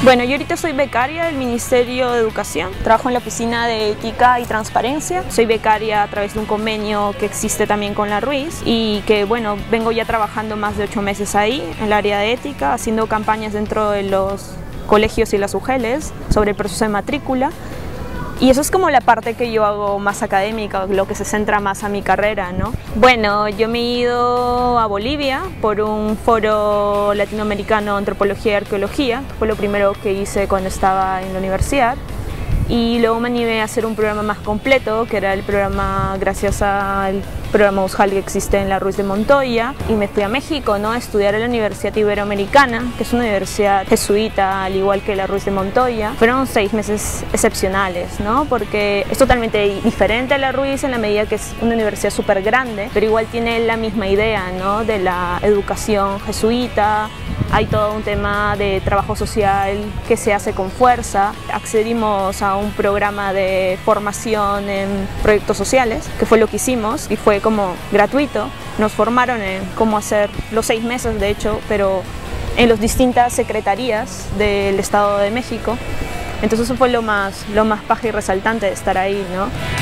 Bueno, yo ahorita soy becaria del Ministerio de Educación, trabajo en la Oficina de Ética y Transparencia, soy becaria a través de un convenio que existe también con la Ruiz y que bueno, vengo ya trabajando más de 8 meses ahí en el área de ética, haciendo campañas dentro de los colegios y las UGELs sobre el proceso de matrícula. Y eso es como la parte que yo hago más académica, lo que se centra más a mi carrera, ¿no? Bueno, yo me he ido a Bolivia por un foro latinoamericano de antropología y arqueología, que fue lo primero que hice cuando estaba en la universidad. Y luego me animé a hacer un programa más completo, que era el programa, gracias al programa USJAL que existe en la Ruiz de Montoya, y me fui a México, ¿no?, a estudiar en la Universidad Iberoamericana, que es una universidad jesuita, al igual que la Ruiz de Montoya. Fueron 6 meses excepcionales, ¿no?, porque es totalmente diferente a la Ruiz en la medida que es una universidad súper grande, pero igual tiene la misma idea, ¿no?, de la educación jesuita. Hay todo un tema de trabajo social que se hace con fuerza. Accedimos a un programa de formación en proyectos sociales, que fue lo que hicimos, y fue como gratuito. Nos formaron en cómo hacer los 6 meses, de hecho, pero en las distintas secretarías del Estado de México. Entonces eso fue lo más paja y resaltante de estar ahí, ¿no?